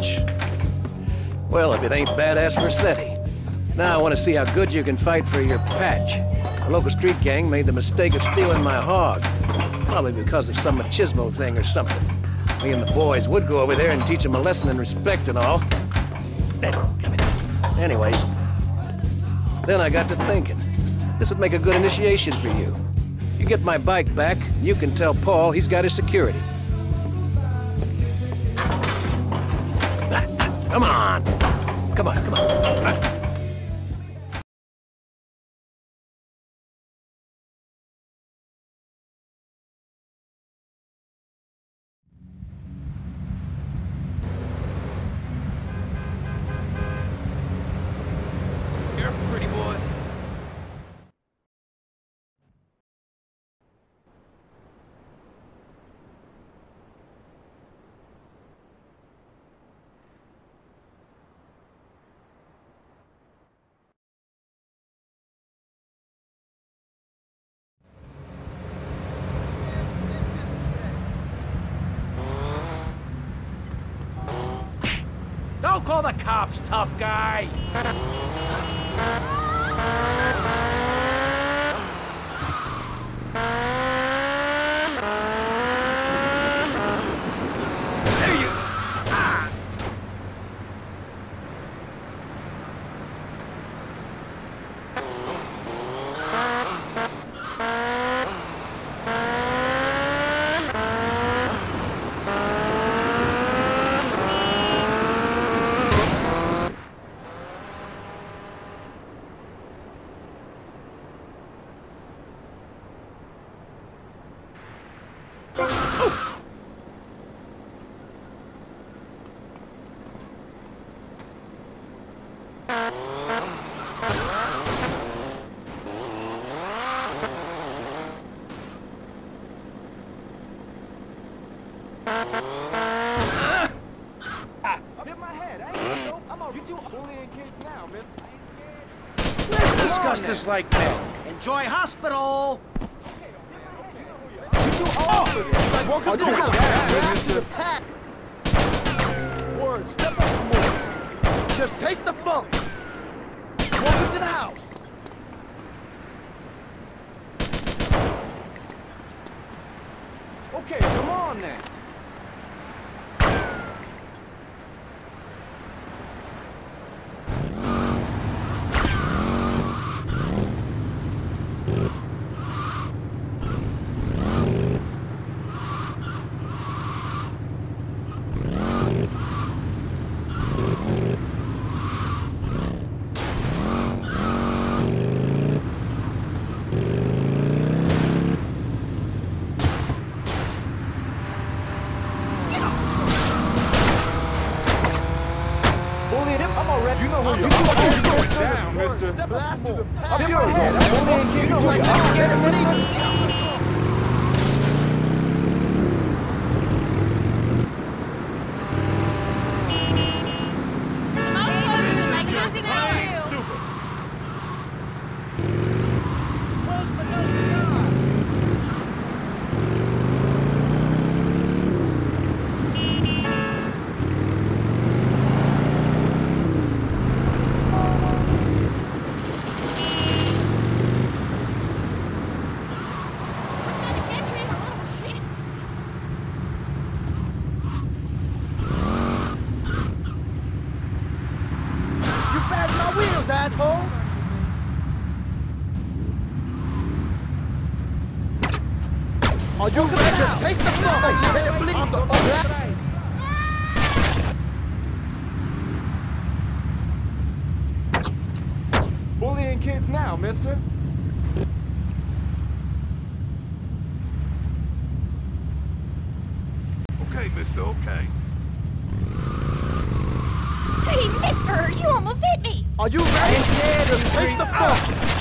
patch. Well, if it ain't Badass Vercetti. Now I want to see how good you can fight for your patch. A local street gang made the mistake of stealing my hog. Probably because of some machismo thing or something. Me and the boys would go over there and teach them a lesson in respect and all. Anyways, then I got to thinking. This would make a good initiation for you. You get my bike back, you can tell Paul he's got his security. Come on! Come on, come on. You're a pretty boy. Don't call the cops, tough guy! There you... Ah. Let's discuss this like men. Enjoy hospital! Welcome to the house. Word, step up some more. Just taste the funk. Welcome to the house. Okay, come on then. You know where you're going down, mister. Blast to the pack. Up your head. You know where you're going. Asshole! Are you ready? Just take the fuck! Hey, you bleed the Bullying kids now, mister. Okay, mister, okay. Hey, mister, you almost hit me! Are you ready? Just take the fuck!